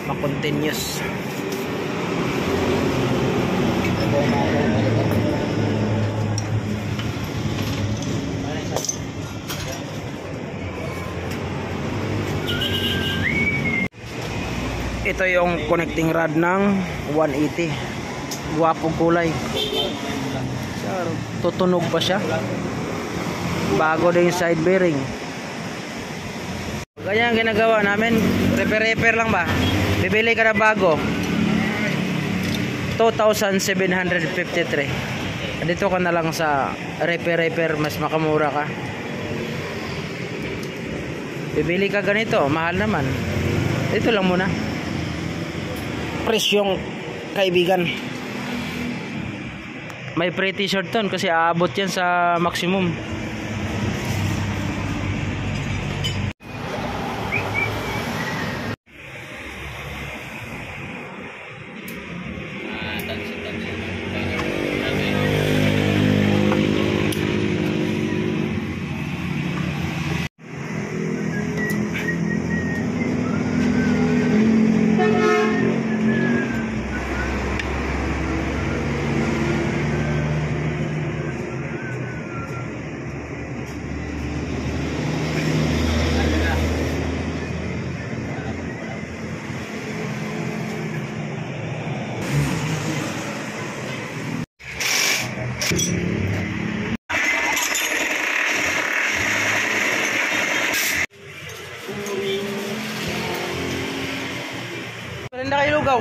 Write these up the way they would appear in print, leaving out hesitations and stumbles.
ma-continuous. Ito yung connecting rod ng 180. Guwapong kulay. Tutunog pa siya. Bago din yung side bearing. Ganyan ginagawa namin. Repair lang ba? Bibili ka na bago. 2,753. Dito ka na lang sa repair. Mas makamura ka. Bibili ka ganito. Mahal naman. Dito lang muna. Presyong kaibigan. May free t-shirt ton kasi aabot yan sa maximum. Parinda kayo lugaw.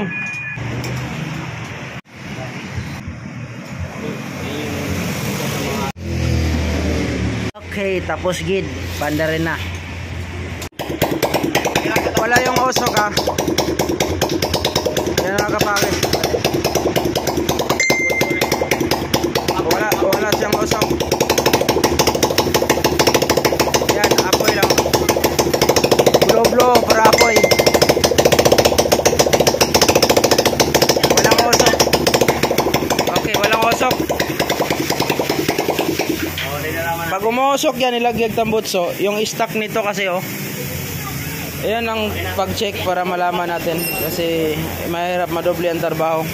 Okay, tapos gid. Panda rin na. Wala yung usok ha. Yan ang kapangit. Wala siyang usok. Yan, apoy lang. Blow para apoy. Walang usok. Okay, walang usok. Pag umusok yan, ilagay tambutso. Yung stock nito kasi ayan ang pag-check para malaman natin. Kasi mahirap madoble ang trabaho.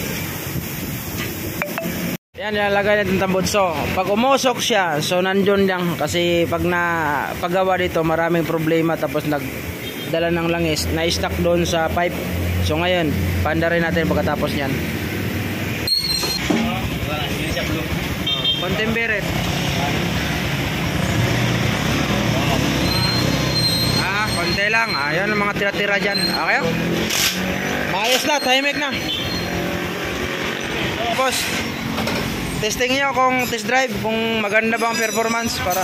Yan, nilalagay natin tambutso. Pag umusok siya, so nandun lang. Kasi paggawa dito, maraming problema. Tapos nagdala ng langis. Na-stuck doon sa pipe. So ngayon, panda rin natin pagkatapos nyan. Konting birit. Konti lang. Ayan ang mga tira-tira dyan. Okay? Maayos na. Tahimik na. Tapos, testing nyo kung test drive. Kung maganda ba ang performance para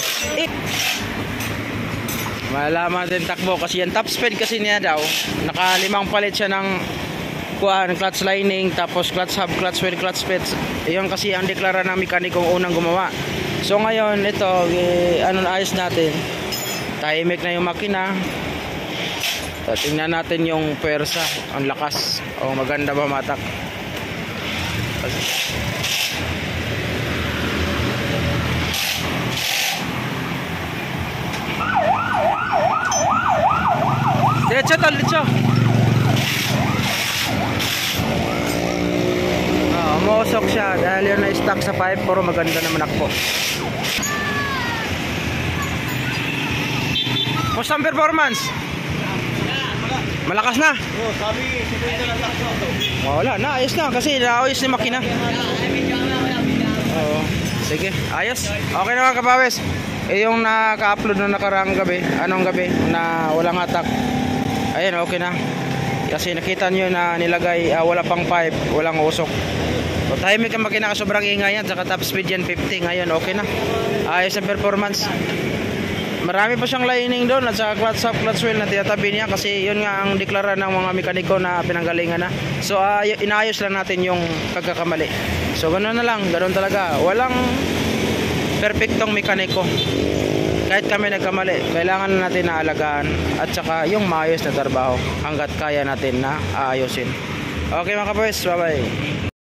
malaman din takbo. Kasi yan top speed kasi niya daw. Naka-5 palit siya ng clutch lining. Tapos clutch hub, clutch wheel, clutch speeds. Iyon kasi ang deklara ng mekanikong unang gumawa. So ngayon, ito, ayos natin. Tahimik na yung makina. Tingnan natin yung pwersa, ang lakas. O maganda ba matak. Diretso tol, diretso. Umusok siya dahil yun na-stuck sa pipe. Pero maganda naman ako. Kumusta ang performance? Malakas na? Oo, sabi, wala na, ayos na kasi naayos ni makina. Oo, sige, ayos. Okay naman kapawis. Yung naka-upload na nakaraang gabi, anong gabi, na walang hatak. Ayun, okay na. Kasi nakita nyo na nilagay, wala pang pipe, walang usok. So, tahimik ang makina, sobrang ingay yan, saka top speed yan 50. Ngayon, okay na. Ayos ang performance. Marami pa siyang lining doon at sa clutch hub, clutch wheel na tiyatabi niya kasi yun nga ang deklara ng mga mekaniko na pinanggalingan na. So inaayos lang natin yung pagkakamali. So ganoon na lang, ganoon talaga. Walang perfectong mekaniko. Kahit kami nagkamali, kailangan natin naalagaan at saka yung maayos na trabaho hanggat kaya natin na aayusin. Okay mga kapatid, bye bye.